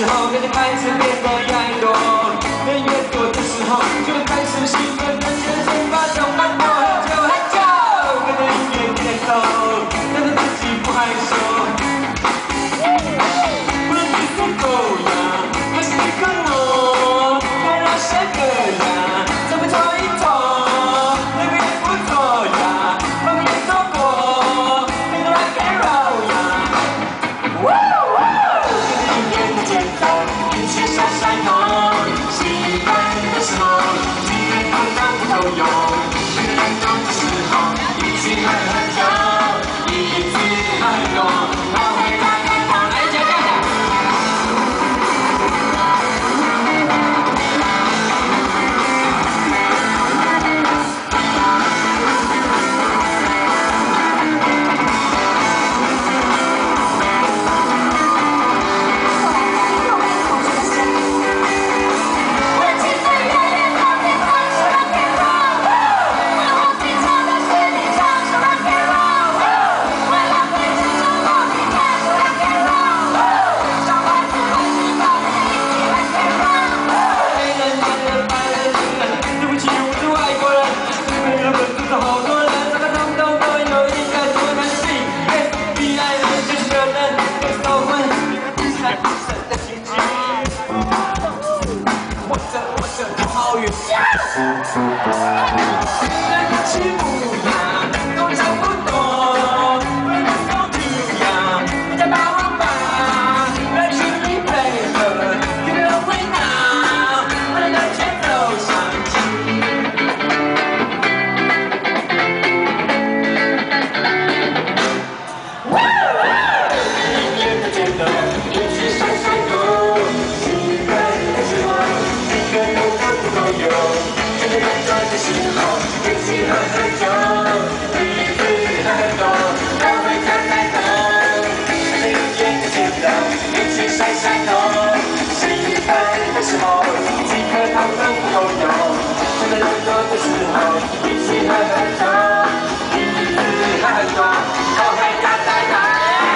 候，人家开始变得越来越多，人越多的时候，就会开始兴奋，人的想法充满多，很久很久，跟着音乐节奏，让自己不害羞。无论你是狗呀，还是一个我，看那些个呀，怎么走一走，那个也不错呀，我们也走过，那个 rock and roll 呀。 节奏，一起闪闪动，兴奋的时候，几个头脑不够用，感动的时候，一起喝很久，一直喝很多，我会打开放，来讲讲讲。起舞呀，都差不多，为了都一样，你再把我吧，来去你配合，你不要回答，我的节奏响起。音乐的节奏，一起闪闪动，兴奋的时候，每个动作不够用。 真的做的时候，一起喝很久，一直喝很多，我会再抬头，跟着音乐的节奏，一起闪闪动。兴奋的时候，几颗糖都不够用，真的做的时候，一起喝很久，一直喝很多，我会再抬头。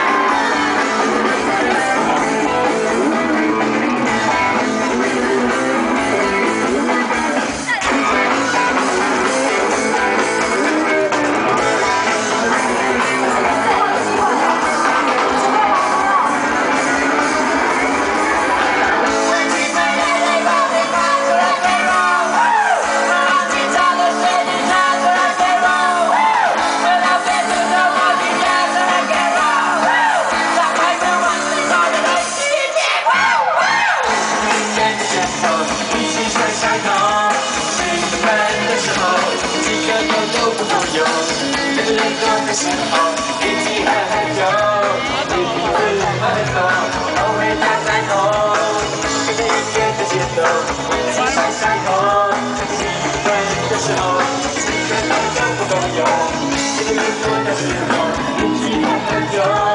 的时候，一起喝很久，一直喝很多，我会打在头，跟着音乐的节奏，一起闪闪动。兴奋的时候，几个动作不够用，跟着音乐的时候，一起喝很久。